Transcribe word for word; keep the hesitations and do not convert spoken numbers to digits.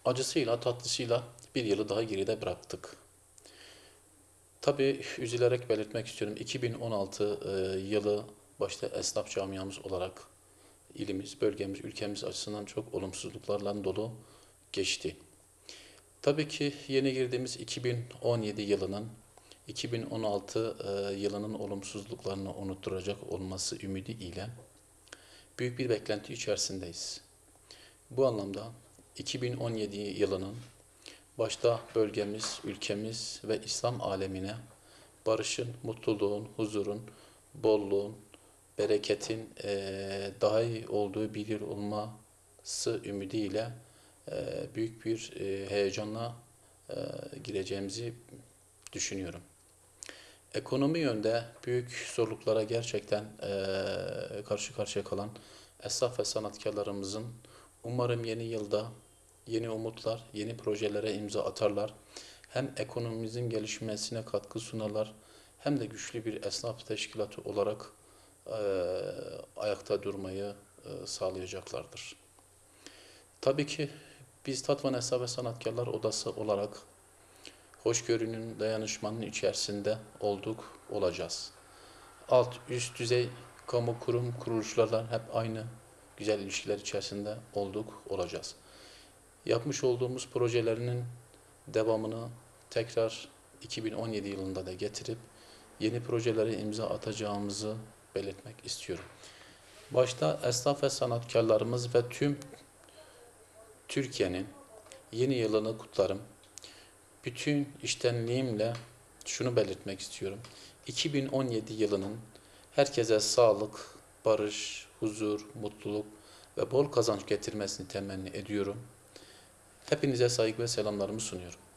Acısıyla tatlısıyla bir yılı daha geride bıraktık. Tabii üzülerek belirtmek istiyorum. iki bin on altı e, yılı başta esnaf camiamız olarak ilimiz, bölgemiz, ülkemiz açısından çok olumsuzluklarla dolu geçti. Tabii ki yeni girdiğimiz iki bin on yedi yılının iki bin on altı e, yılının olumsuzluklarını unutturacak olması ümidi ile büyük bir beklenti içerisindeyiz. Bu anlamda iki bin on yedi yılının başta bölgemiz, ülkemiz ve İslam alemine barışın, mutluluğun, huzurun, bolluğun, bereketin eee, daha iyi olduğu bir yıl olması ümidiyle eee, büyük bir eee, heyecanla eee, gireceğimizi düşünüyorum. Ekonomi yönde büyük zorluklara gerçekten eee, karşı karşıya kalan esnaf ve sanatkarlarımızın umarım yeni yılda yeni umutlar, yeni projelere imza atarlar. Hem ekonomimizin gelişmesine katkı sunarlar, hem de güçlü bir esnaf teşkilatı olarak eee, ayakta durmayı eee, sağlayacaklardır. Tabii ki biz Tatvan Esnaf ve Sanatkarlar Odası olarak hoşgörünün, dayanışmanın içerisinde olduk, olacağız. Alt, üst düzey kamu kurum, kuruluşlarla hep aynı güzel ilişkiler içerisinde olduk, olacağız. Yapmış olduğumuz projelerinin devamını tekrar iki bin on yedi yılında da getirip yeni projelere imza atacağımızı belirtmek istiyorum. Başta esnaf ve sanatkarlarımız ve tüm Türkiye'nin yeni yılını kutlarım. Bütün içtenliğimle şunu belirtmek istiyorum. iki bin on yedi yılının herkese sağlık, barış, huzur, mutluluk ve bol kazanç getirmesini temenni ediyorum. Hepinize saygı ve selamlarımı sunuyorum.